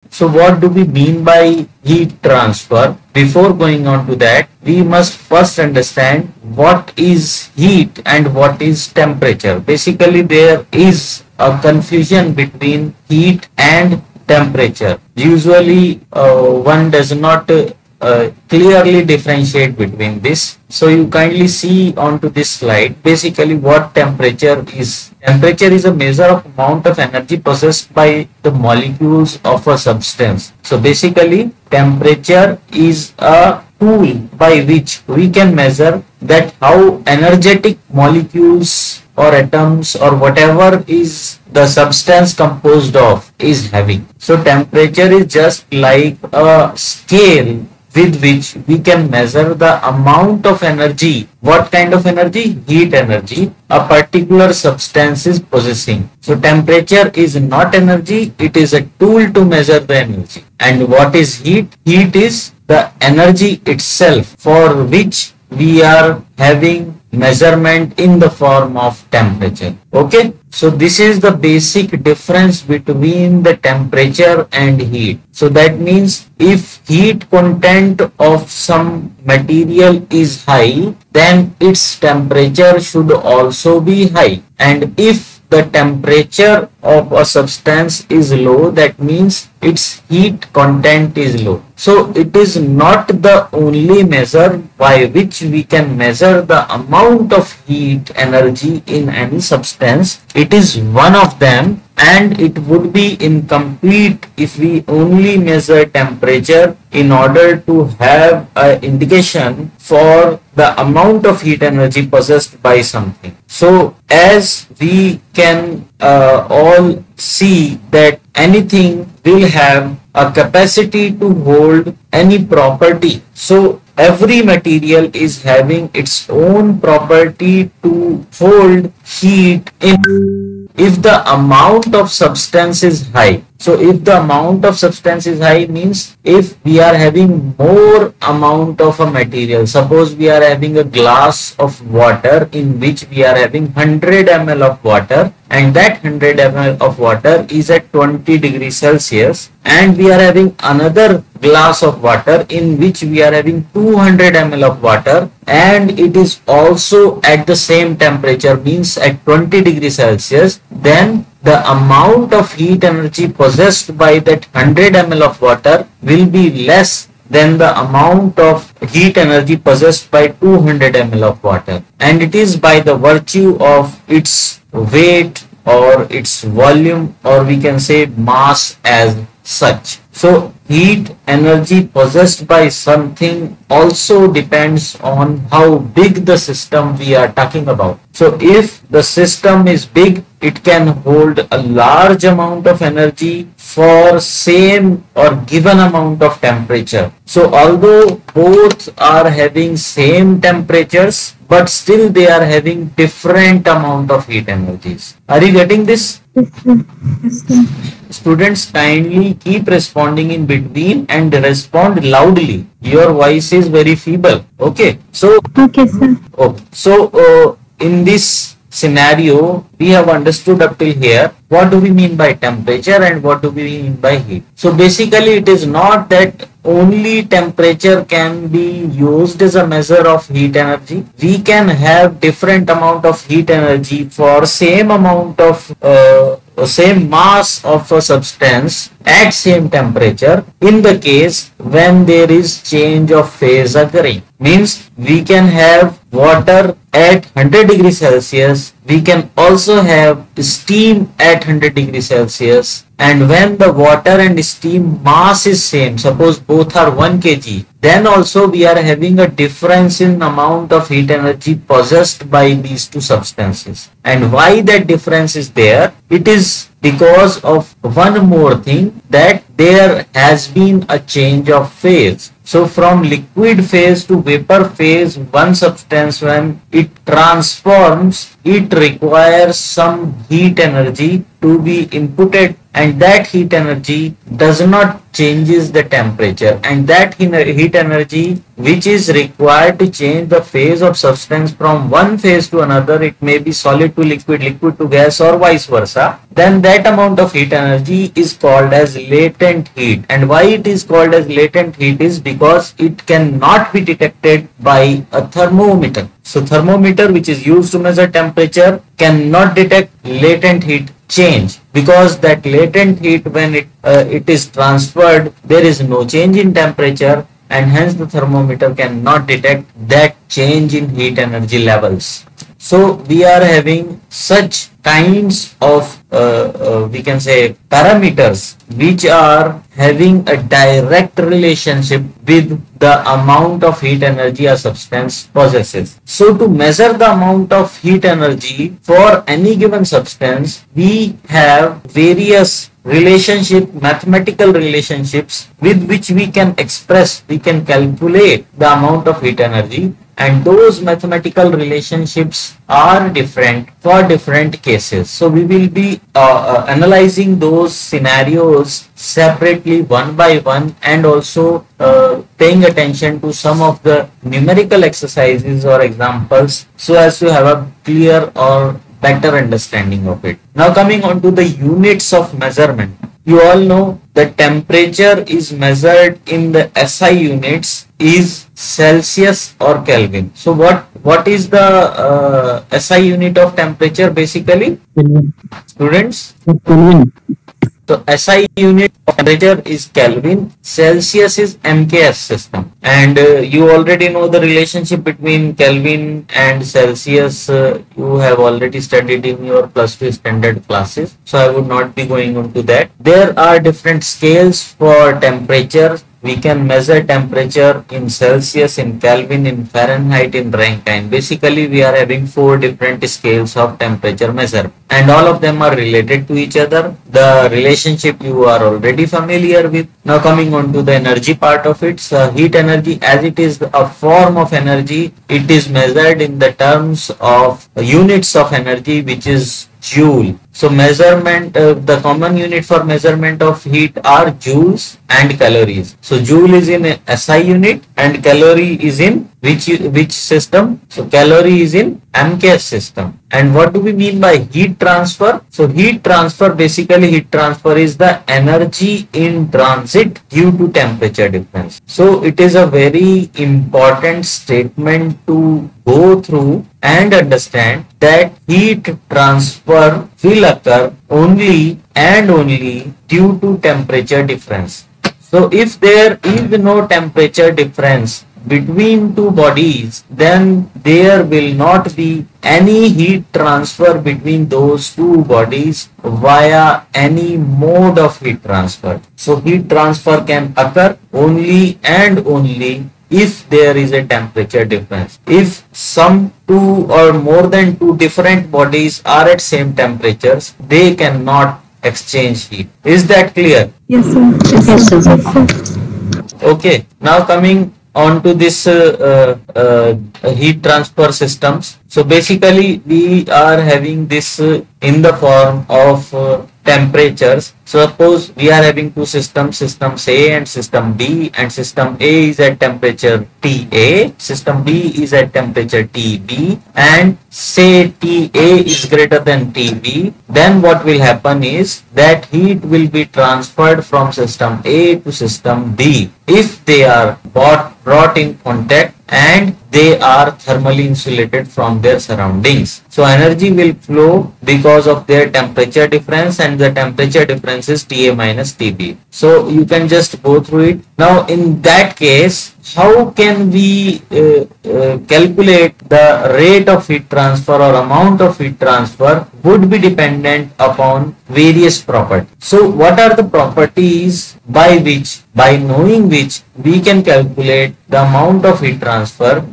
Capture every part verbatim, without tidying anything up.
So what do we mean by heat transfer? Before going on to that, we must first understand what is heat and what is temperature. Basically, there is a confusion between heat and temperature. Usually, uh, one does not uh, uh, clearly differentiate between this. So you kindly see onto this slide basically what temperature is. Temperature is a measure of amount of energy possessed by the molecules of a substance. So basically temperature is a tool by which we can measure that how energetic molecules or atoms or whatever is the substance composed of is having. So temperature is just like a scale with which we can measure the amount of energy. What kind of energy? Heat energy a particular substance is possessing. So temperature is not energy, it is a tool to measure the energy. And what is heat? Heat is the energy itself for which we are having measurement in the form of temperature. Okay, so this is the basic difference between the temperature and heat. So that means if heat content of some material is high, then its temperature should also be high. And if the temperature of a substance is low, that means its heat content is low. So it is not the only measure by which we can measure the amount of heat energy in any substance. It is one of them, and it would be incomplete if we only measure temperature in order to have an indication for the amount of heat energy possessed by something. So as we can uh, all see that anything will have a capacity to hold any property. So every material is having its own property to hold heat in. If the amount of substance is high, so if the amount of substance is high means if we are having more amount of a material, suppose we are having a glass of water in which we are having one hundred milliliters of water, and that one hundred milliliters of water is at twenty degrees Celsius, and we are having another glass of water in which we are having two hundred milliliters of water, and it is also at the same temperature, means at twenty degrees Celsius, then the amount of heat energy possessed by that one hundred milliliters of water will be less than the amount of heat energy possessed by two hundred milliliters of water. And it is by the virtue of its weight or its volume, or we can say mass as such. So heat energy possessed by something also depends on how big the system we are talking about. So if the system is big, it can hold a large amount of energy for same or given amount of temperature. So although both are having same temperatures, but still they are having different amount of heat energies. Are you getting this? Yes, sir. Yes, sir. Students, kindly keep responding in between and respond loudly. Your voice is very feeble. Okay. So, Okay, sir. okay. So, uh, in this scenario, we have understood up till here what do we mean by temperature and what do we mean by heat. So basically it is not that only temperature can be used as a measure of heat energy. We can have different amount of heat energy for same amount of uh, same mass of a substance at same temperature in the case when there is change of phase occurring. Means we can have water at one hundred degrees Celsius, we can also have steam at one hundred degrees Celsius, and when the water and steam mass is same, suppose both are one kilogram, then also we are having a difference in amount of heat energy possessed by these two substances. And why that difference is there? It is because of one more thing, that there has been a change of phase. So from liquid phase to vapor phase, one substance when it transforms, it requires some heat energy to be inputted, and that heat energy does not changes the temperature, and that heat energy which is required to change the phase of substance from one phase to another, it may be solid to liquid, liquid to gas, or vice versa, then that amount of heat energy is called as latent heat. And why it is called as latent heat is because it cannot be detected by a thermometer. So thermometer, which is used to measure temperature, cannot detect latent heat change, because that latent heat, when it uh, it is transferred, there is no change in temperature, and hence the thermometer cannot detect that change in heat energy levels. So we are having such kinds of uh, uh, we can say parameters which are having a direct relationship with the amount of heat energy a substance possesses. So to measure the amount of heat energy for any given substance, we have various relationship, mathematical relationships with which we can express, we can calculate the amount of heat energy, and those mathematical relationships are different for different cases. So we will be uh, uh, analyzing those scenarios separately one by one, and also uh, paying attention to some of the numerical exercises or examples so as to have a clear or better understanding of it. Now coming on to the units of measurement. You all know the temperature is measured in the S I units is Celsius or Kelvin. So what what is the uh, S I unit of temperature basically? Kelvin. Students? Kelvin. So S I unit of temperature is Kelvin, Celsius is M K S system, and uh, you already know the relationship between Kelvin and Celsius. Uh, you have already studied in your plus two standard classes, so I would not be going into that. There are different scales for temperature. We can measure temperature in Celsius, in Kelvin, in Fahrenheit, in Rankine. Basically, we are having four different scales of temperature measure, and all of them are related to each other. The relationship you are already familiar with. Now coming on to the energy part of it, so heat energy, as it is a form of energy, it is measured in the terms of units of energy, which is joule. So measurement, uh, the common unit for measurement of heat are joules and calories. So joule is in S I unit and calorie is in which which system? So calorie is in M K S system. And what do we mean by heat transfer? So heat transfer, basically heat transfer is the energy in transit due to temperature difference. So it is a very important statement to go through and understand that heat transfer will occur only and only due to temperature difference. So if there is no temperature difference between two bodies, then there will not be any heat transfer between those two bodies via any mode of heat transfer. So heat transfer can occur only and only if there is a temperature difference. If some two or more than two different bodies are at same temperatures, they cannot exchange heat. Is that clear? Yes, sir. Yes, sir. Yes, sir. Okay, now coming on to this uh, uh, uh, heat transfer systems. So basically we are having this uh, in the form of uh, temperatures. Suppose we are having two systems, system A and system B, and system A is at temperature T A, system B is at temperature T B, and say T A is greater than T B, then what will happen is that heat will be transferred from system A to system B if they are brought, brought in contact and they are thermally insulated from their surroundings. So energy will flow because of their temperature difference, and the temperature difference is T A minus T B. So you can just go through it. Now in that case, how can we uh, uh, calculate the rate of heat transfer or amount of heat transfer would be dependent upon various properties. So what are the properties by which, by knowing which, we can calculate the amount of heat transfer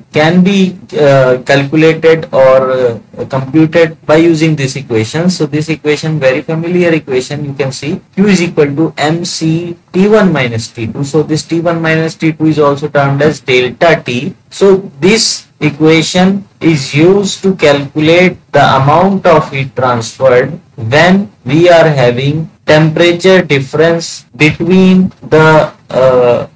can be uh, calculated or uh, computed by using this equation. So this equation, very familiar equation, you can see Q is equal to mc T one minus T two. So this T one minus T two is also termed as delta T. So this equation is used to calculate the amount of heat transferred when we are having temperature difference between the uh,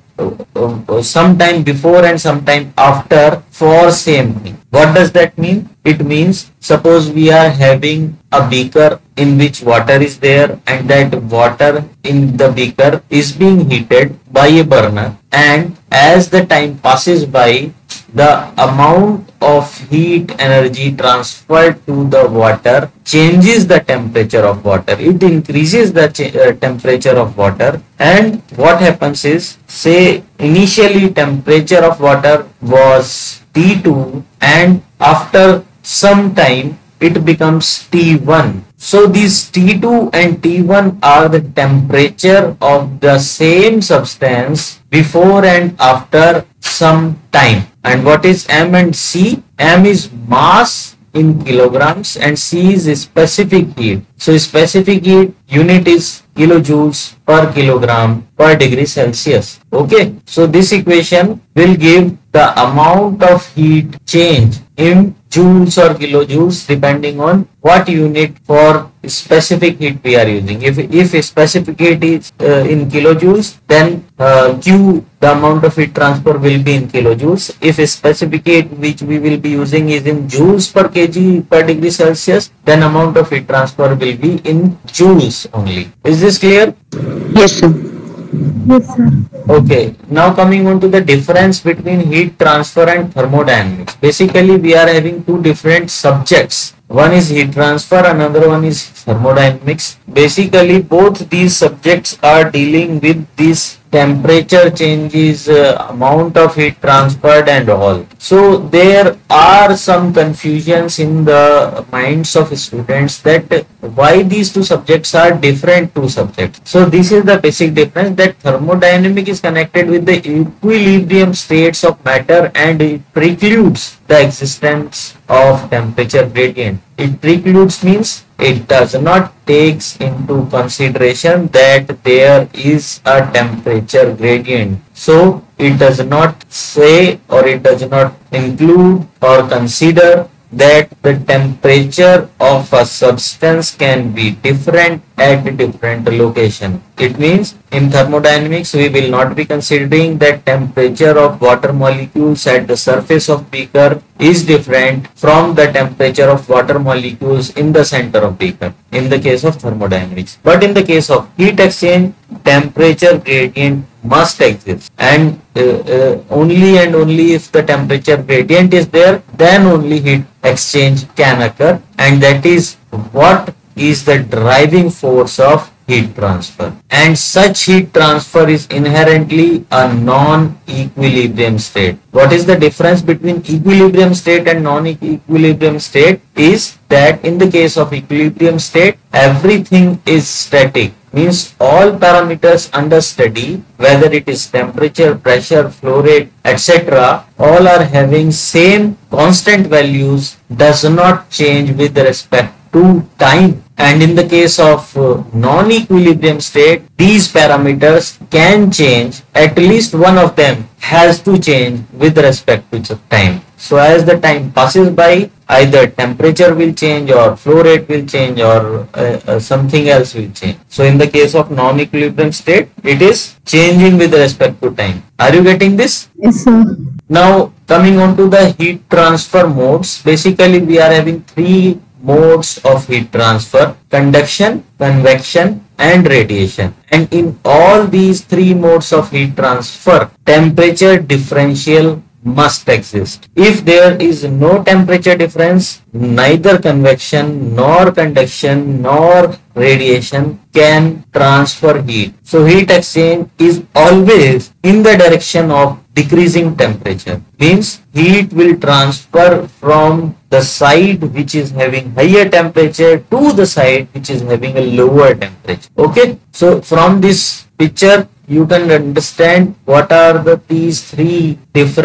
uh, sometime before and sometime after for same thing. What does that mean? It means, suppose we are having a beaker in which water is there, and that water in the beaker is being heated by a burner, and as the time passes by, the amount of heat energy transferred to the water changes the temperature of water. It increases the uh, temperature of water, and what happens is, say initially temperature of water was T two, and after some time it becomes T one. So these T two and T one are the temperature of the same substance before and after some time. And what is M and C? M is mass in kilograms and C is specific heat. So specific heat unit is kilojoules per kilogram per degree Celsius. Okay, so this equation will give the amount of heat change in joules or kilojoules depending on what unit for specific heat we are using. If if a specific heat is uh, in kilojoules, then uh, Q, the amount of heat transfer, will be in kilojoules. If a specific heat which we will be using is in joules per kg per degree Celsius, then amount of heat transfer will be in joules only. Is this clear? Yes, sir. Yes, sir. Okay, now coming on to the difference between heat transfer and thermodynamics. Basically, we are having two different subjects. One is heat transfer, another one is thermodynamics. Basically, both these subjects are dealing with this temperature changes, uh, amount of heat transferred and all. So there are some confusions in the minds of students that why these two subjects are different two subjects. So this is the basic difference, that thermodynamic is connected with the equilibrium states of matter and it precludes the existence of temperature gradient. It precludes means it does not takes into consideration that there is a temperature gradient. So it does not say or it does not include or consider that the temperature of a substance can be different at different location. It means in thermodynamics we will not be considering that temperature of water molecules at the surface of beaker is different from the temperature of water molecules in the center of beaker in the case of thermodynamics. But in the case of heat exchange, temperature gradient must exist, and uh, uh, only and only if the temperature gradient is there, then only heat exchange can occur, and that is what is the driving force of heat transfer. And such heat transfer is inherently a non-equilibrium state. What is the difference between equilibrium state and non-equilibrium state is that in the case of equilibrium state, everything is static. Means all parameters under study, whether it is temperature, pressure, flow rate, et cetera, all are having same constant values, does not change with respect to time. And in the case of uh, non-equilibrium state, these parameters can change. At least one of them has to change with respect to time. So as the time passes by, either temperature will change or flow rate will change or uh, uh, something else will change. So in the case of non-equilibrium state, it is changing with respect to time. Are you getting this? Yes, sir. Now coming on to the heat transfer modes, basically we are having three modes of heat transfer: conduction, convection and radiation. And in all these three modes of heat transfer, temperature differential must exist. If there is no temperature difference, neither convection nor conduction nor radiation can transfer heat. So heat exchange is always in the direction of decreasing temperature. Means heat will transfer from the side which is having higher temperature to the side which is having a lower temperature. Okay, so from this picture you can understand what are the these three different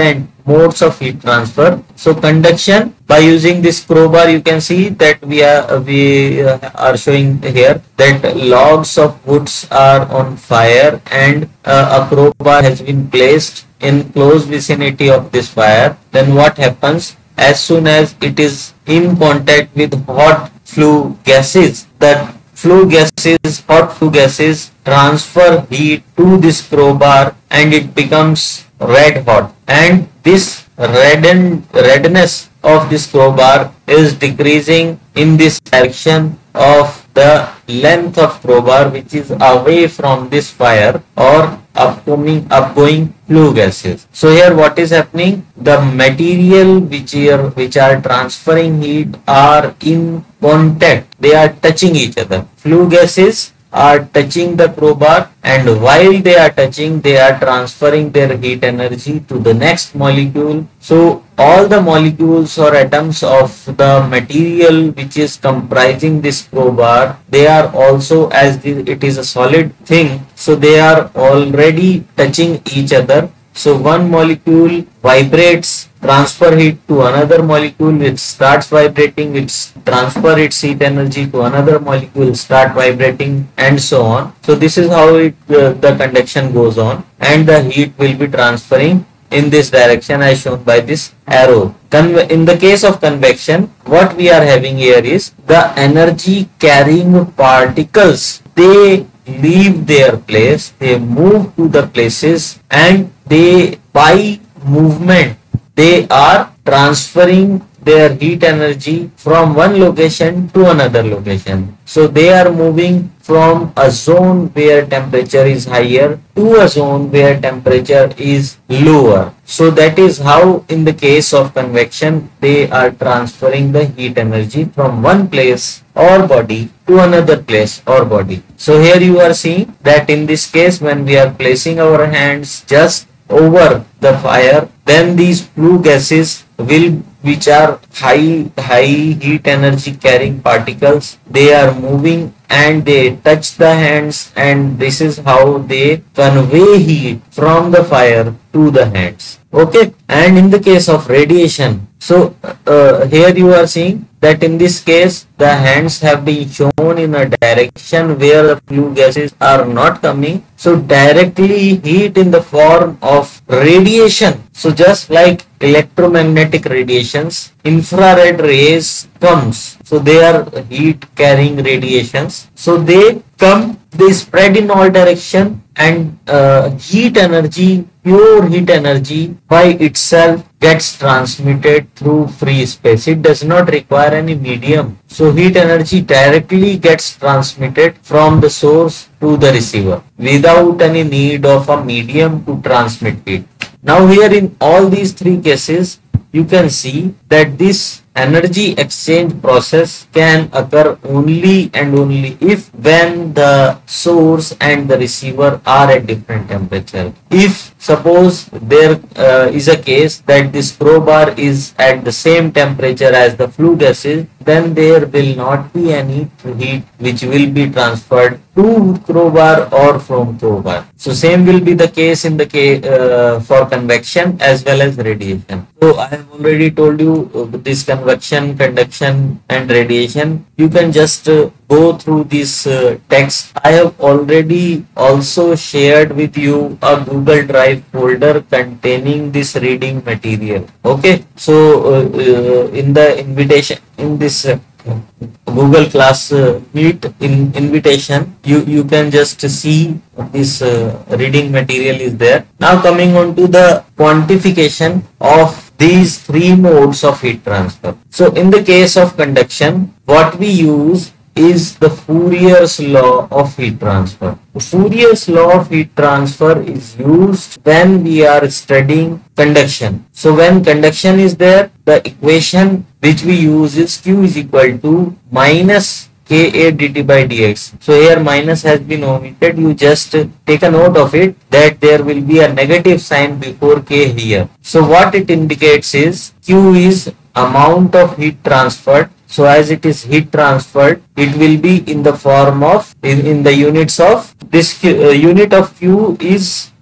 modes of heat transfer. So conduction, by using this crowbar, you can see that we are we uh, are showing here that logs of woods are on fire, and uh, a crowbar has been placed in close vicinity of this fire. Then what happens? As soon as it is in contact with hot flue gases, that flue gases, hot flue gases transfer heat to this crowbar, and it becomes red hot. And this redden, redness of this crowbar is decreasing in this direction of the length of crowbar, which is away from this fire or upcoming upgoing flue gases. So here what is happening? The material which are which are transferring heat are in contact. They are touching each other. Flue gases are touching the crowbar, and while they are touching, they are transferring their heat energy to the next molecule. So all the molecules or atoms of the material which is comprising this crowbar, they are also, as it is a solid thing, so they are already touching each other. So one molecule vibrates, transfer heat to another molecule, which starts vibrating, which transfer its heat energy to another molecule, start vibrating, and so on. So this is how it uh, the conduction goes on, and the heat will be transferring in this direction as shown by this arrow. Conve in the case of convection, what we are having here is the energy carrying particles. They leave their place, they move to the places, and they, by movement, they are transferring their heat energy from one location to another location. So they are moving from a zone where temperature is higher to a zone where temperature is lower. So that is how, in the case of convection, they are transferring the heat energy from one place or body to another place or body. So here you are seeing that in this case, when we are placing our hands just over the fire, then these flue gases will, which are high high heat energy carrying particles, they are moving and they touch the hands, and this is how they convey heat from the fire to the hands. Okay, and in the case of radiation, so uh, here you are seeing that in this case the hands have been shown in a direction where the flue gases are not coming. So directly heat in the form of radiation. So just like electromagnetic radiations, infrared rays comes. So they are heat carrying radiations. So they come, they spread in all direction, and uh, heat energy, pure heat energy by itself gets transmitted through free space. It does not require any medium. So heat energy directly gets transmitted from the source to the receiver without any need of a medium to transmit heat. Now here in all these three cases, you can see that this energy exchange process can occur only and only if when the source and the receiver are at different temperature. If suppose there uh, is a case that this crowbar is at the same temperature as the flue gases, then there will not be any heat which will be transferred to crowbar or from crowbar. So same will be the case in the case uh, for convection as well as radiation. So I have already told you uh, this convection, conduction and radiation. You can just uh, go through this uh, text. I have already also shared with you a Google Drive folder containing this reading material. Okay, so uh, uh, in the invitation, in this uh, Google class uh, meet in invitation, you you can just see this uh, reading material is there. Now coming on to the quantification of these three modes of heat transfer. So in the case of conduction, what we use is the Fourier's law of heat transfer. The Fourier's law of heat transfer is used when we are studying conduction. So when conduction is there, the equation which we use is Q is equal to minus K A dt by dx. So here minus has been omitted. You just take a note of it that there will be a negative sign before K here. So what it indicates is Q is amount of heat transferred. So as it is heat transferred, it will be in the form of in, in the units of this Q, uh, unit of Q is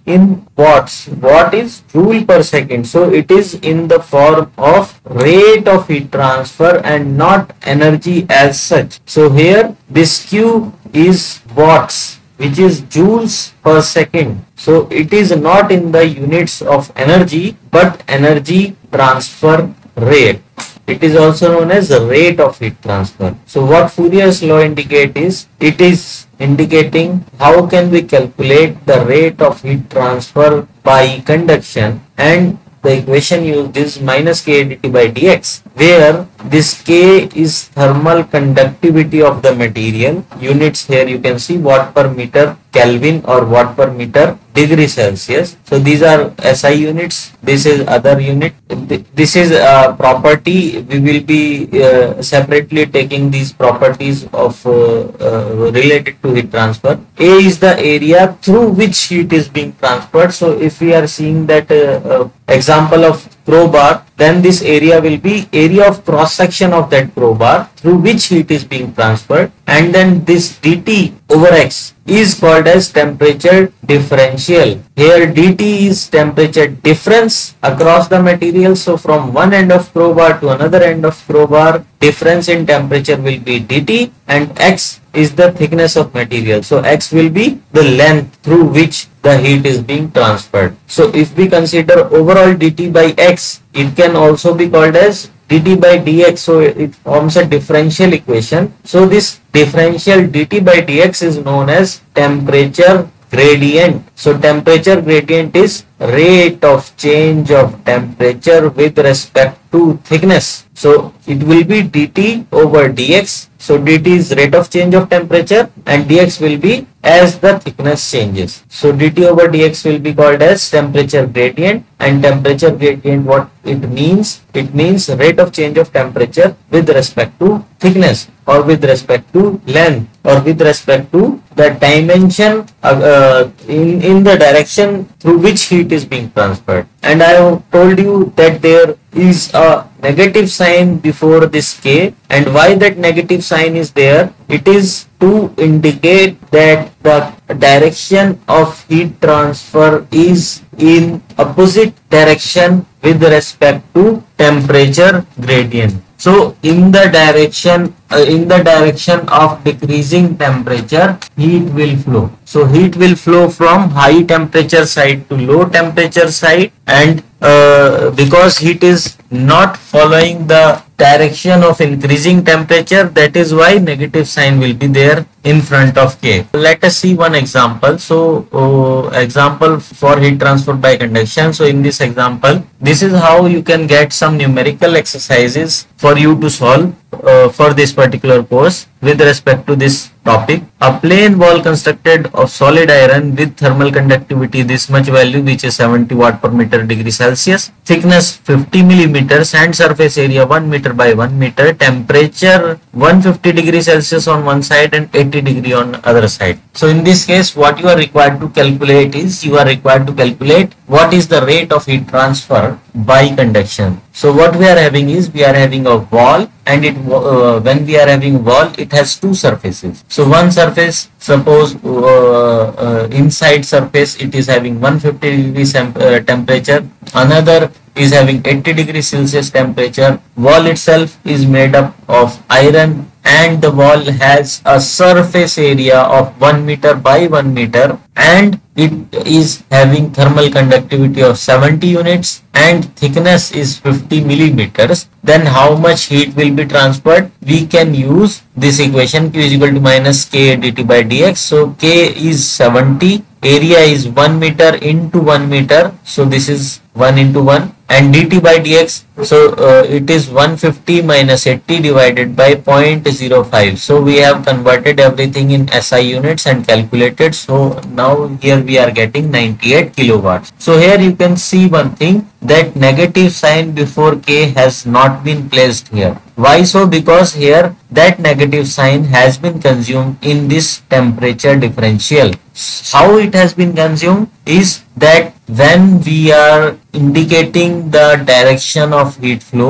in watts. Watt is joule per second. So it is in the form of rate of heat transfer and not energy as such. So here this Q is watts, which is joules per second. So it is not in the units of energy, but energy transfer rate. It is also known as the rate of heat transfer. So what Fourier's law indicate is, it is indicating how can we calculate the rate of heat transfer by conduction, and the equation used is minus K dt by dx, where this K is thermal conductivity of the material. Units here you can see watt per meter Kelvin or watt per meter degree Celsius. So these are S I units. This is other unit. This is a property. We will be uh, separately taking these properties of uh, uh, related to heat transfer. A is the area through which heat is being transferred. So if we are seeing that uh, uh, example of crowbar, then this area will be area of cross section of that crowbar through which heat is being transferred, and then this dt over x is called as temperature differential. Here dt is temperature difference across the material. So from one end of crowbar to another end of crowbar, difference in temperature will be dt, and x is the thickness of material. So x will be the length through which the heat is being transferred. So if we consider overall dt by x, it can also be called as dt by dx. So it forms a differential equation. So this differential dt by dx is known as temperature gradient. So temperature gradient is rate of change of temperature with respect to thickness. So it will be dt over dx. So dt is rate of change of temperature and dx will be as the thickness changes. So dt over dx will be called as temperature gradient, and temperature gradient, what it means? It means rate of change of temperature with respect to thickness, or with respect to length, or with respect to the dimension uh, uh, in, in the direction through which heat is being transferred. And I have told you that there is a negative sign before this K, and why that negative sign is there? It is to indicate that the direction of heat transfer is in opposite direction with respect to temperature gradient. So in the direction uh, in the direction of decreasing temperature, heat will flow. So heat will flow from high temperature side to low temperature side, and uh, because heat is not following the direction of increasing temperature, that is why negative sign will be there in front of K. Let us see one example. So uh, example for heat transfer by conduction. So in this example, this is how you can get some numerical exercises for you to solve uh, for this particular course with respect to this topic. A plain wall constructed of solid iron with thermal conductivity this much value, which is seventy watt per meter degree Celsius, thickness fifty millimeters, and surface area one meter by one meter, temperature one hundred fifty degrees Celsius on one side and eighty degree on other side. So in this case, what you are required to calculate is, you are required to calculate what is the rate of heat transfer by conduction. So what we are having is, we are having a wall, and it uh, when we are having wall, it has two surfaces. So one surface, suppose uh, uh, inside surface, it is having one hundred fifty degrees uh, temperature, another is having eighty degrees Celsius temperature. Wall itself is made up of iron, and the wall has a surface area of one meter by one meter, and it is having thermal conductivity of seventy units and thickness is fifty millimeters. Then how much heat will be transferred? We can use this equation, Q is equal to minus K dt by dx. So K is seventy, area is one meter into one meter, so this is one into one, and dt by dx, so uh, it is one hundred fifty minus eighty divided by zero point zero five. So we have converted everything in S I units and calculated. So now here we are getting ninety-eight kilowatts. So here you can see one thing, that negative sign before K has not been placed here. Why so? Because here that negative sign has been consumed in this temperature differential. How it has been consumed is that when we are indicating the direction of heat flow,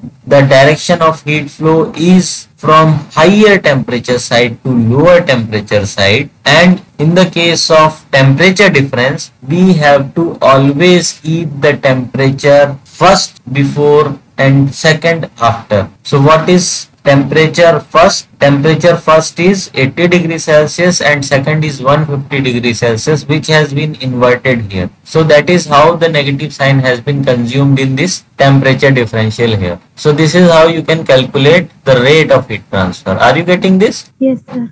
the direction of heat flow is from higher temperature side to lower temperature side, and in the case of temperature difference, we have to always keep the temperature first before and second after. So what is temperature first? Temperature first is eighty degrees Celsius and second is one hundred fifty degrees Celsius, which has been inverted here. So that is how the negative sign has been consumed in this temperature differential here. So this is how you can calculate the rate of heat transfer. Are you getting this? Yes, sir.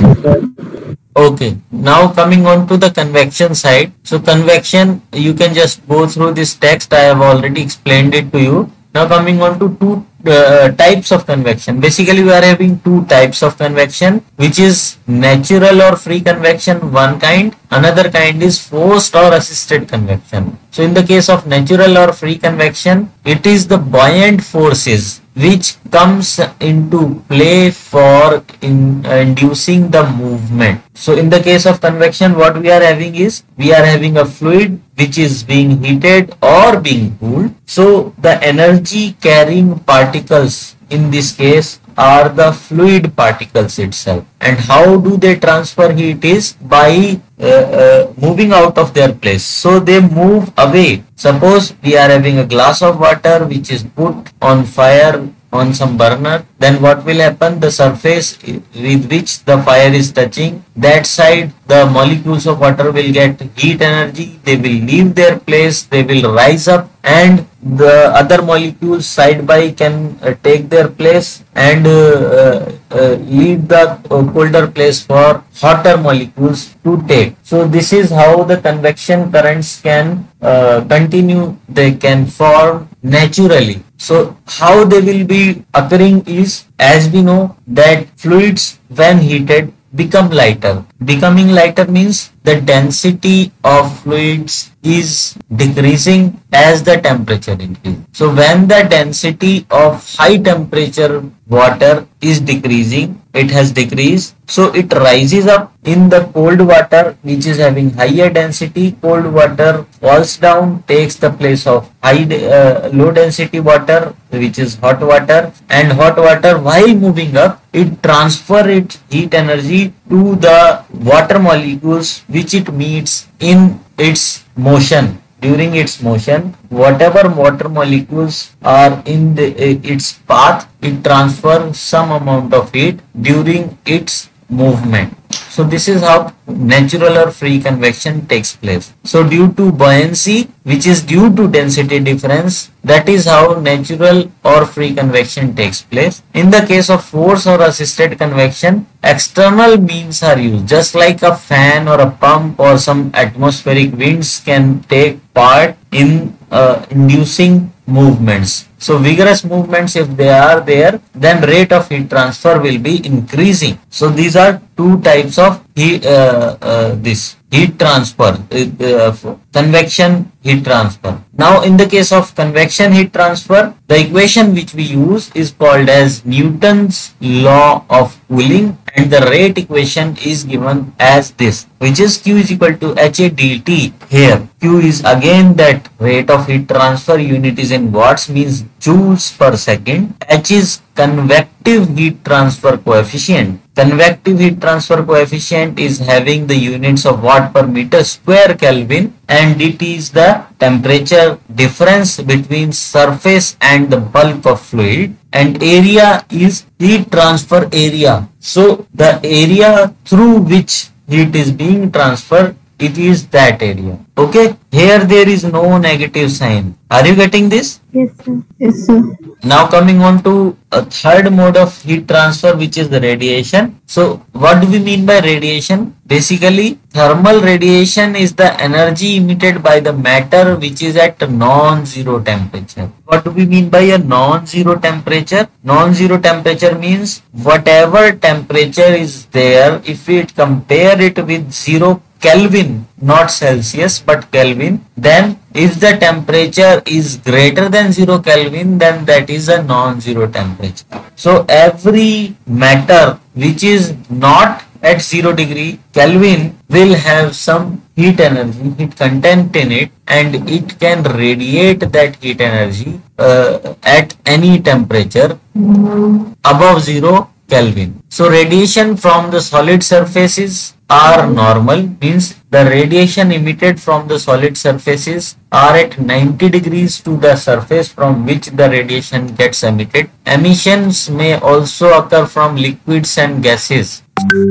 Okay, now coming on to the convection side. So convection, you can just go through this text. I have already explained it to you. Now coming on to two uh, types of convection. Basically, we are having two types of convection, which is natural or free convection, one kind. Another kind is forced or assisted convection. So in the case of natural or free convection, it is the buoyant forces which comes into play for in, uh, inducing the movement. So in the case of convection, what we are having is, we are having a fluid which is being heated or being cooled. So the energy carrying particles in this case are the fluid particles itself. And how do they transfer heat is by uh, uh, moving out of their place. So they move away. Suppose we are having a glass of water which is put on fire on some burner, then what will happen? The surface with which the fire is touching, that side the molecules of water will get heat energy, they will leave their place, they will rise up, and the other molecules side by can uh, take their place and uh, uh, uh, leave the uh, colder place for hotter molecules to take. So this is how the convection currents can uh, continue, they can form naturally. So how they will be occurring is, as we know that fluids when heated become lighter. Becoming lighter means the density of fluids is decreasing as the temperature increases. So when the density of high temperature water is decreasing, it has decreased, so it rises up in the cold water which is having higher density. Cold water falls down, takes the place of high uh, low density water which is hot water, and hot water while moving up, it transfer its heat energy to the water molecules which it meets in its motion. During its motion, whatever water molecules are in the, uh, its path, it transfers some amount of heat during its movement. So this is how natural or free convection takes place. So due to buoyancy, which is due to density difference, that is how natural or free convection takes place. In the case of force or assisted convection, external means are used, just like a fan or a pump or some atmospheric winds can take part in uh, inducing movements. So vigorous movements, if they are there, then rate of heat transfer will be increasing. So these are two types of heat, uh, uh, this heat transfer, uh, uh, convection heat transfer. Now in the case of convection heat transfer, the equation which we use is called as Newton's law of cooling, and the rate equation is given as this, which is Q is equal to H A dt. Here Q is again that rate of heat transfer, unit is in watts, means joules per second. H is convective heat transfer coefficient. Convective heat transfer coefficient is having the units of watt per meter square Kelvin, and dt is the temperature difference between surface and the bulk of fluid, and area is heat transfer area. So the area through which heat is being transferred, it is that area. Okay, here there is no negative sign. Are you getting this? Yes, sir. Yes, sir. Now coming on to a third mode of heat transfer, which is the radiation. So what do we mean by radiation? Basically, thermal radiation is the energy emitted by the matter which is at a non-zero temperature. What do we mean by a non-zero temperature? Non-zero temperature means whatever temperature is there, if we compare it with zero Kelvin, not Celsius but Kelvin, then if the temperature is greater than zero Kelvin, then that is a non-zero temperature. So every matter which is not at zero degree Kelvin will have some heat energy, heat content in it, and it can radiate that heat energy uh, at any temperature above zero Kelvin. So radiation from the solid surfaces are normal, means the radiation emitted from the solid surfaces are at ninety degrees to the surface from which the radiation gets emitted. Emissions may also occur from liquids and gases.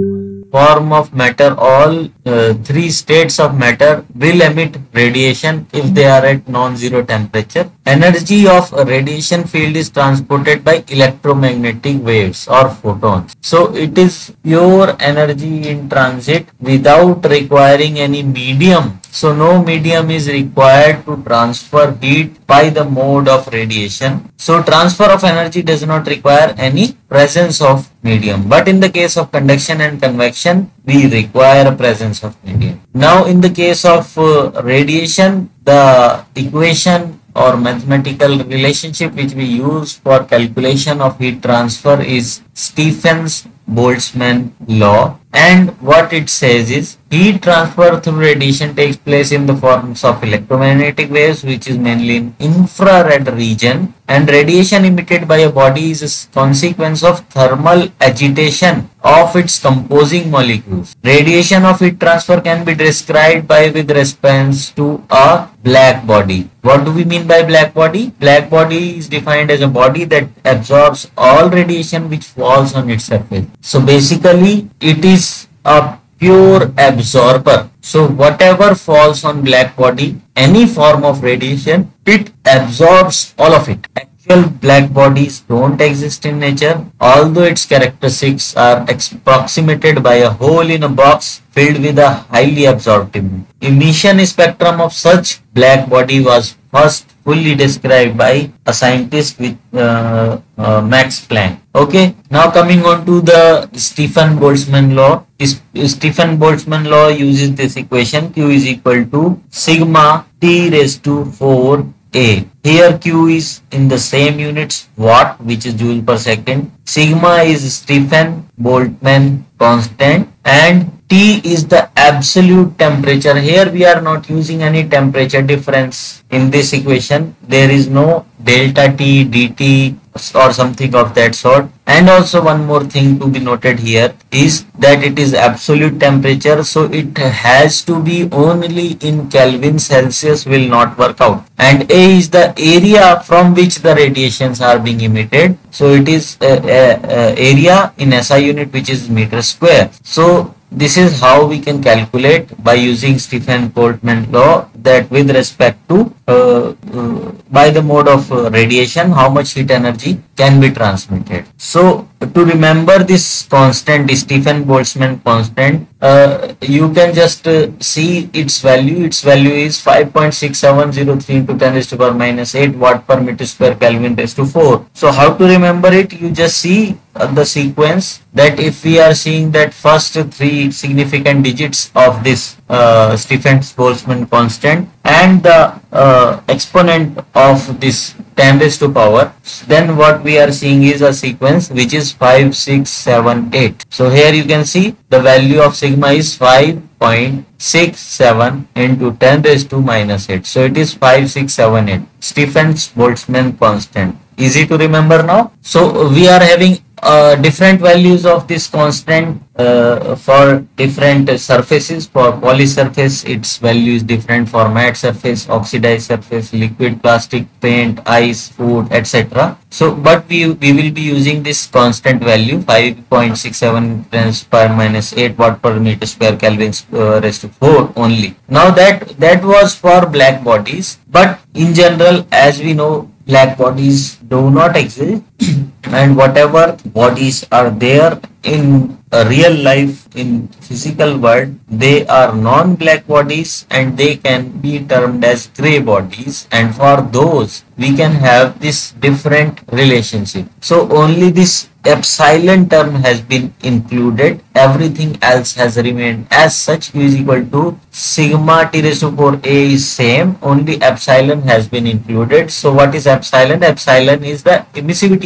Form of matter, all uh, three states of matter will emit radiation if they are at non-zero temperature. Energy of a radiation field is transported by electromagnetic waves or photons. So it is pure energy in transit without requiring any medium. So no medium is required to transfer heat by the mode of radiation. So transfer of energy does not require any presence of medium. But in the case of conduction and convection, we require a presence of medium. Now in the case of uh, radiation, the equation or mathematical relationship which we use for calculation of heat transfer is Stephen's Boltzmann law, and what it says is heat transfer through radiation takes place in the forms of electromagnetic waves, which is mainly in infrared region, and radiation emitted by a body is a consequence of thermal agitation of its composing molecules. Radiation of heat transfer can be described by with reference to a black body. What do we mean by black body? Black body is defined as a body that absorbs all radiation which falls on its surface. So basically it is a pure absorber. So whatever falls on black body, any form of radiation, it absorbs all of it. Actual black bodies don't exist in nature, although its characteristics are approximated by a hole in a box filled with a highly absorptive. Emission spectrum of such black body was first fully described by a scientist with uh, uh, Max Planck. Okay, now coming on to the Stephen Boltzmann law. Is, Stephen Boltzmann law uses this equation: Q is equal to sigma T raised to four A. Here Q is in the same units, watt, which is joule per second. Sigma is Stephen Boltzmann constant, and T is the absolute temperature. Here we are not using any temperature difference in this equation. There is no delta T, dt or something of that sort. And also one more thing to be noted here is that it is absolute temperature, so it has to be only in Kelvin. Celsius will not work out. And A is the area from which the radiations are being emitted. So it is uh, uh, uh, area in S I unit, which is meter square. So this is how we can calculate by using Stephen Boltzmann law, that with respect to uh, uh, by the mode of uh, radiation, how much heat energy can be transmitted. So to remember this constant, Stephen Boltzmann constant, uh, you can just uh, see its value. Its value is five point six seven zero three into ten raised to power minus eight watt per meter square Kelvin raised to four. So how to remember it? You just see uh, the sequence, that if we are seeing that first three significant digits of this uh, Stephen Boltzmann constant and the uh, exponent of this ten raised to power, then what we are seeing is a sequence which is five, six, seven, eight. So here you can see the value of sigma is five point six seven into ten raised to minus eight. So it is five, six, seven, eight. Stephen Boltzmann constant. Easy to remember now. So we are having uh, different values of this constant uh, for different surfaces. For poly surface, its value is different. For matte surface, oxidized surface, liquid, plastic, paint, ice, food, et cetera. So, but we we will be using this constant value five point six seven times per minus eight watt per meter square Kelvin uh, raised to four only. Now that that was for black bodies, but in general, as we know, black bodies do not exist, and whatever bodies are there in a real life, in physical world, they are non-black bodies and they can be termed as gray bodies, and for those we can have this different relationship. So only this epsilon term has been included, everything else has remained as such. Q is equal to sigma T raised to four A is same, only epsilon has been included. So what is epsilon? Epsilon is the emissivity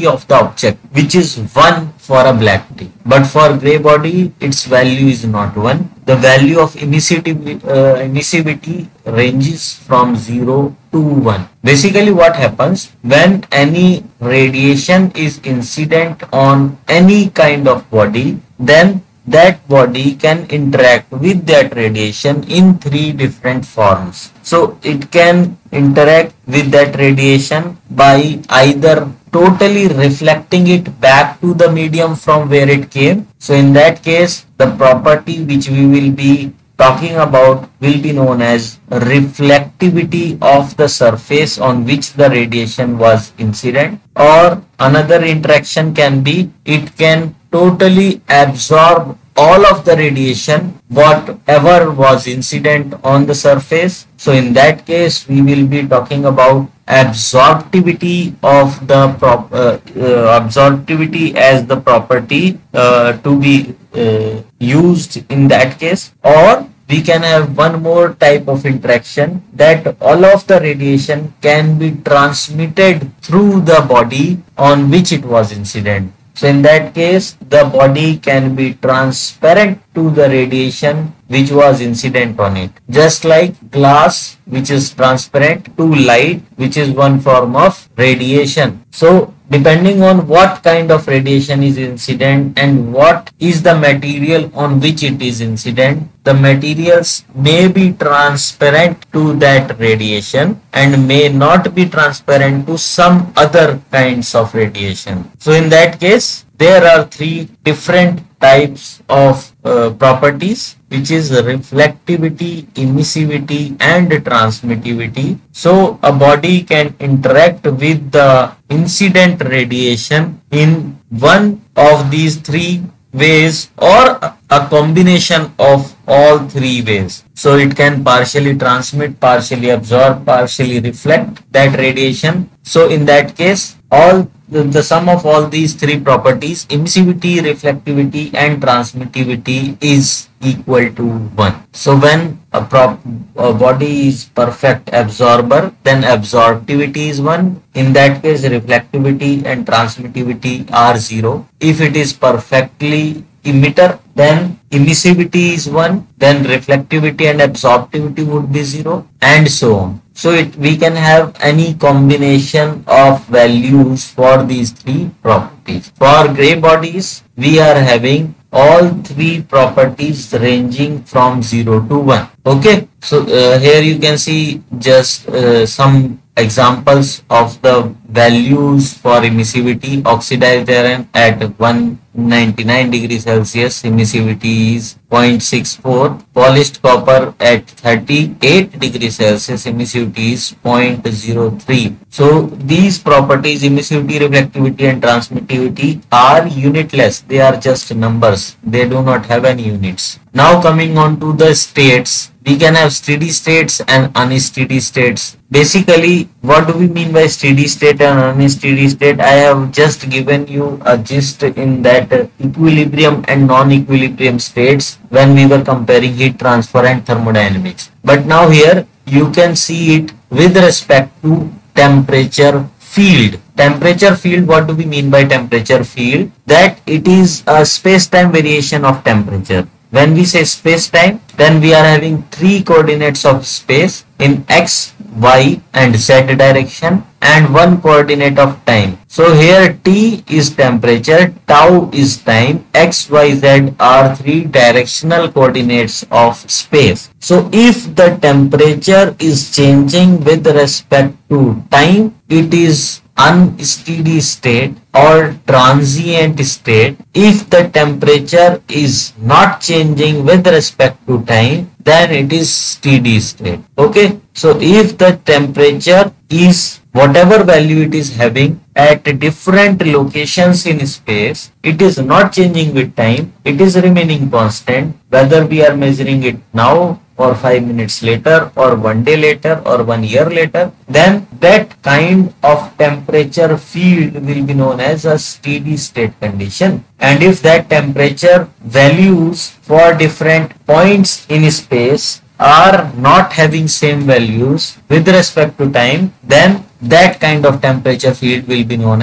density of the object, which is one for a black tea. But for gray body, its value is not one. The value of emissivity, uh, emissivity ranges from zero to one. Basically, what happens when any radiation is incident on any kind of body, then that body can interact with that radiation in three different forms. So it can interact with that radiation by either totally reflecting it back to the medium from where it came. So in that case, the property which we will be talking about will be known as reflectivity of the surface on which the radiation was incident. Or another interaction can be, it can totally absorb all of the radiation whatever was incident on the surface. So in that case, we will be talking about absorptivity of the prop uh, uh, absorptivity as the property uh, to be uh, used in that case. Or we can have one more type of interaction, that all of the radiation can be transmitted through the body on which it was incident. So in that case, the body can be transparent to the radiation which was incident on it. Just like glass which is transparent to light, which is one form of radiation. So depending on what kind of radiation is incident and what is the material on which it is incident, the materials may be transparent to that radiation and may not be transparent to some other kinds of radiation. So in that case, there are three different types of uh, properties, which is reflectivity, emissivity and transmittivity. So a body can interact with the incident radiation in one of these three ways or a combination of all three ways. So it can partially transmit, partially absorb, partially reflect that radiation. So in that case, all the, the sum of all these three properties, emissivity, reflectivity and transmittivity, is equal to one. So when a, prop, a body is perfect absorber, then absorptivity is one. In that case, reflectivity and transmittivity are zero. If it is perfectly emitter, then emissivity is one, then reflectivity and absorptivity would be zero, and so on. So it, we can have any combination of values for these three properties. For gray bodies, we are having all three properties ranging from zero to one. Okay, so uh, here you can see just uh, some examples of the values for emissivity. Oxidized iron at one ninety-nine degrees Celsius, emissivity is zero point six four. Polished copper at thirty-eight degrees Celsius, emissivity is zero point zero three. So these properties, emissivity, reflectivity and transmittivity, are unitless. They are just numbers. They do not have any units. Now coming on to the states, we can have steady states and unsteady states. Basically, what do we mean by steady state and unsteady state? I have just given you a gist in that uh, equilibrium and non-equilibrium states when we were comparing heat transfer and thermodynamics. But now here you can see it with respect to temperature field. Temperature field, what do we mean by temperature field? That it is a space-time variation of temperature. When we say space-time, then we are having three coordinates of space in x, y and z direction and one coordinate of time. So here t is temperature, tau is time, x, y, z are three directional coordinates of space. So if the temperature is changing with respect to time, it is unsteady state or transient state. If the temperature is not changing with respect to time, then it is steady state. Okay, so if the temperature is whatever value it is having at different locations in space, it is not changing with time, it is remaining constant, whether we are measuring it now or five minutes later or one day later or one year later, then that kind of temperature field will be known as a steady state condition. And if that temperature values for different points in space are not having same values with respect to time, then that kind of temperature field will be known as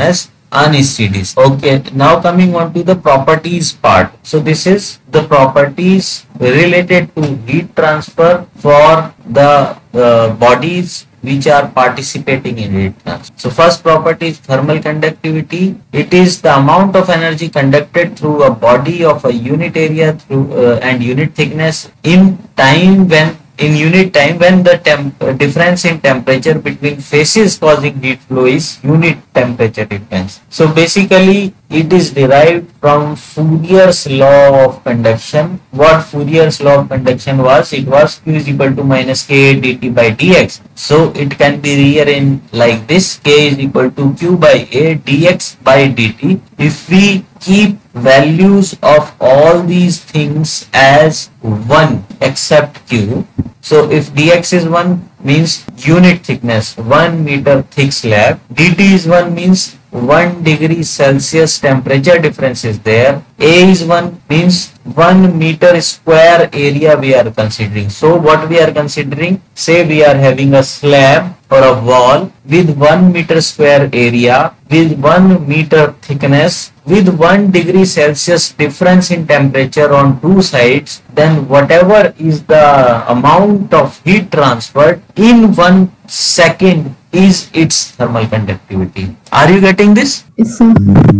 unsteady. Okay, now coming on to the properties part. So this is the properties related to heat transfer for the uh, bodies which are participating in heat transfer. So first property is thermal conductivity. It is the amount of energy conducted through a body of a unit area through uh, and unit thickness in time when in unit time when the temp uh, difference in temperature between phases causing heat flow is unit temperature difference. So basically it is derived from Fourier's law of conduction. What Fourier's law of conduction was? It was Q is equal to minus K dt by dx. So it can be rearranged like this: K is equal to Q by A dx by dt. If we keep values of all these things as one except Q, so if dx is one means unit thickness, one meter thick slab, dt is one means one degree Celsius temperature difference is there, A is one means one meter square area we are considering. So what we are considering, say we are having a slab or a wall with one meter square area with one meter thickness with one degree Celsius difference in temperature on two sides, then whatever is the amount of heat transferred in one second is its thermal conductivity. Are you getting this? Yes, sir.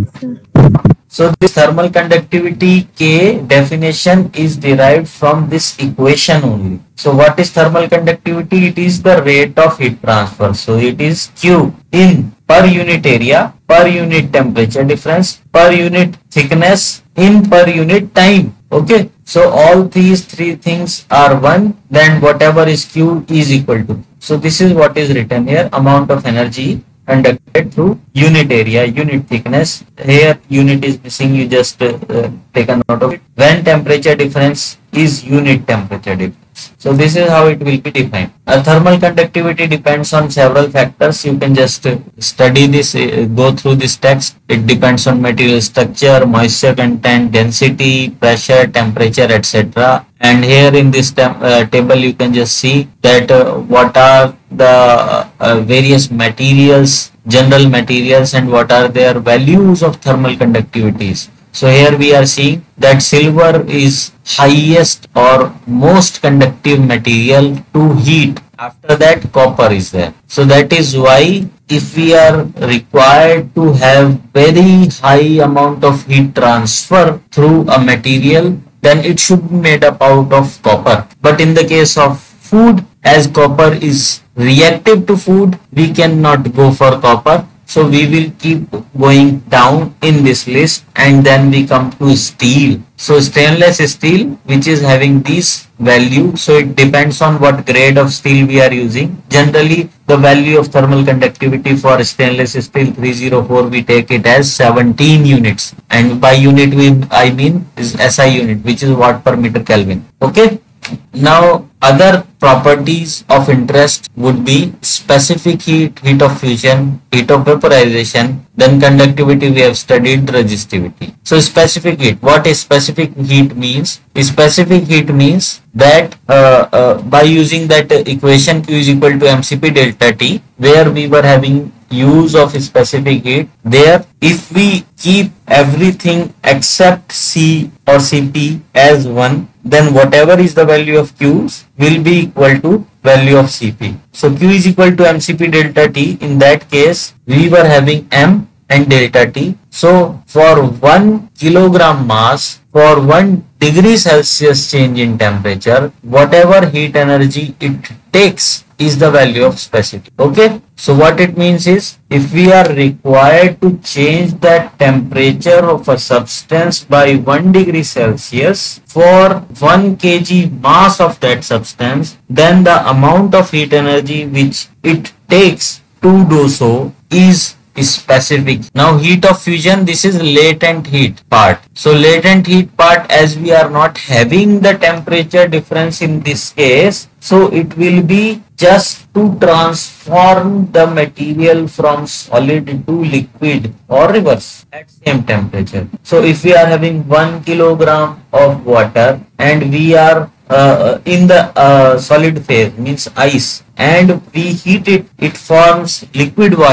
So this thermal conductivity K definition is derived from this equation only. So what is thermal conductivity? It is the rate of heat transfer. So it is Q in per unit area, per unit temperature difference, per unit thickness, in per unit time. Okay. So all these three things are one, then whatever is Q is equal to. So this is what is written here: amount of energy conducted through unit area, unit thickness. Here unit is missing, you just uh, uh, take a note of it. When temperature difference is unit temperature difference. So this is how it will be defined. A thermal conductivity depends on several factors. You can just uh, study this, uh, go through this text. It depends on material structure, moisture content, density, pressure, temperature, et cetera. And here in this uh, table you can just see that uh, what are the uh, uh, various materials, general materials, and what are their values of thermal conductivities. So here we are seeing that silver is highest or most conductive material to heat. After that copper is there. So that is why if we are required to have very high amount of heat transfer through a material, then it should be made up out of copper. But in the case of food, as copper is reactive to food, we cannot go for copper. So we will keep going down in this list, and then we come to steel. So stainless steel, which is having this value, so it depends on what grade of steel we are using. Generally, the value of thermal conductivity for stainless steel three oh four, we take it as seventeen units. And by unit, we I mean is S I unit, which is watt per meter Kelvin. Okay. Now, other properties of interest would be specific heat, heat of fusion, heat of vaporization, then conductivity we have studied, resistivity. So specific heat, what is specific heat means? Specific heat means that uh, uh, by using that equation Q is equal to M C P delta T, where we were having use of specific heat, there if we keep everything except C or C P as one, then whatever is the value of Q's will be equal to value of C P. So Q is equal to M C P delta T. In that case, we were having M and delta T. So for one kilogram mass, for one degree Celsius change in temperature, whatever heat energy it takes is the value of specific. Okay. So what it means is, if we are required to change the temperature of a substance by one degree Celsius for one kilogram mass of that substance, then the amount of heat energy which it takes to do so is specific. Now heat of fusion, this is latent heat part. So latent heat part, as we are not having the temperature difference in this case, so it will be just to transform the material from solid to liquid or reverse at same temperature. So if we are having one kilogram of water and we are uh, in the uh, solid phase, means ice, and we heat it, it forms liquid water,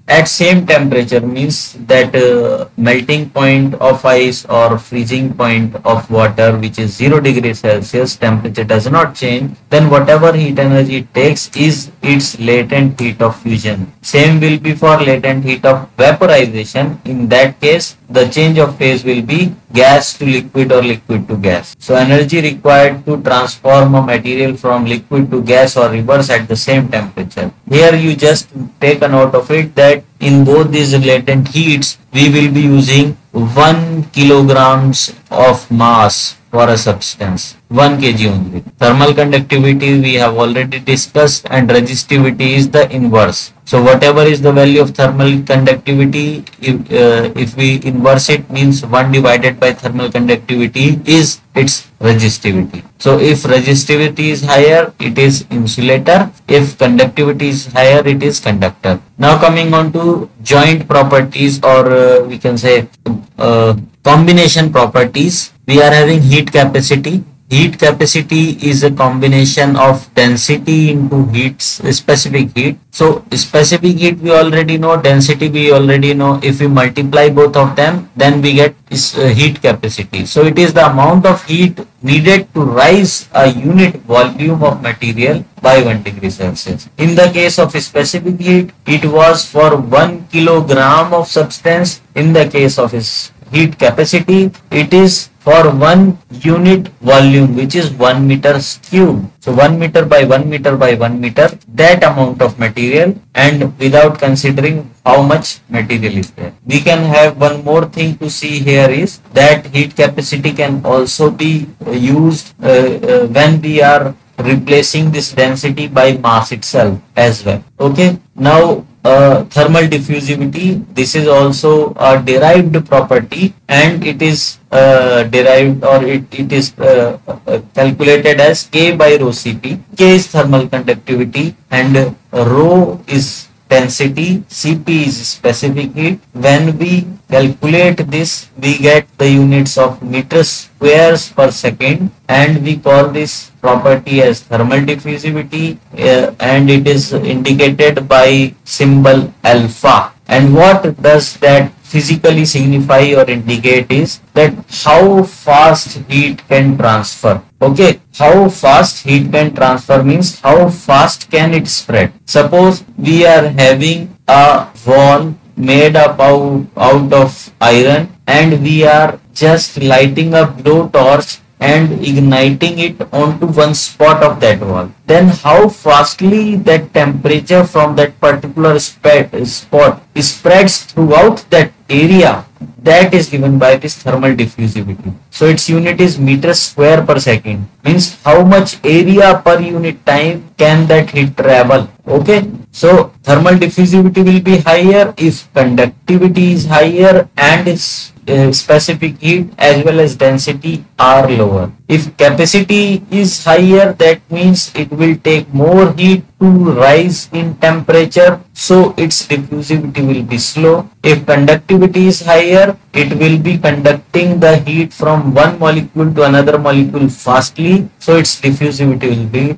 at same temperature, means that uh, melting point of ice or freezing point of water, which is zero degrees Celsius, temperature does not change, then whatever heat energy it takes is its latent heat of fusion. Same will be for latent heat of vaporization. In that case, the change of phase will be gas to liquid or liquid to gas. So energy required to transform a material from liquid to gas or reverse at the same temperature. Here you just take a note of it that in both these latent heats we will be using one kilograms of mass for a substance, one kg only. Thermal conductivity we have already discussed, and resistivity is the inverse. So whatever is the value of thermal conductivity, if, uh, if we inverse it, means one divided by thermal conductivity is its resistivity. So if resistivity is higher, it is insulator. If conductivity is higher, it is conductor. Now coming on to joint properties, or uh, we can say uh, combination properties. We are having heat capacity. Heat capacity is a combination of density into heat, specific heat. So specific heat we already know, density we already know. If we multiply both of them, then we get uh, heat capacity. So it is the amount of heat needed to rise a unit volume of material by one degree Celsius. In the case of specific heat, it was for one kilogram of substance. In the case of heat capacity, it is for one unit volume, which is one meter cube. So one meter by one meter by one meter, that amount of material, and without considering how much material is there. We can have one more thing to see here is that heat capacity can also be used uh, uh, when we are replacing this density by mass itself as well. Okay. Now uh, thermal diffusivity, this is also a derived property, and it is uh, derived, or it, it is uh, uh, calculated as K by rho Cp. K is thermal conductivity and uh, rho is density, Cp is specific heat. When we calculate this, we get the units of meters squares per second, and we call this property as thermal diffusivity, uh, and it is indicated by symbol alpha. And what does that physically signify or indicate is that how fast heat can transfer. Okay, how fast heat can transfer means how fast can it spread. Suppose we are having a wall made up out, out of iron, and we are just lighting a blowtorch and igniting it onto one spot of that wall. Then how fastly that temperature from that particular spot spreads throughout that area, that is given by this thermal diffusivity. So its unit is meters square per second, means how much area per unit time can that heat travel. Okay, so thermal diffusivity will be higher if conductivity is higher and its uh, specific heat as well as density are lower. If capacity is higher, that means it will take more heat to rise in temperature, so its diffusivity will be slow. If conductivity is higher, it will be conducting the heat from one molecule to another molecule fastly, so its diffusivity will be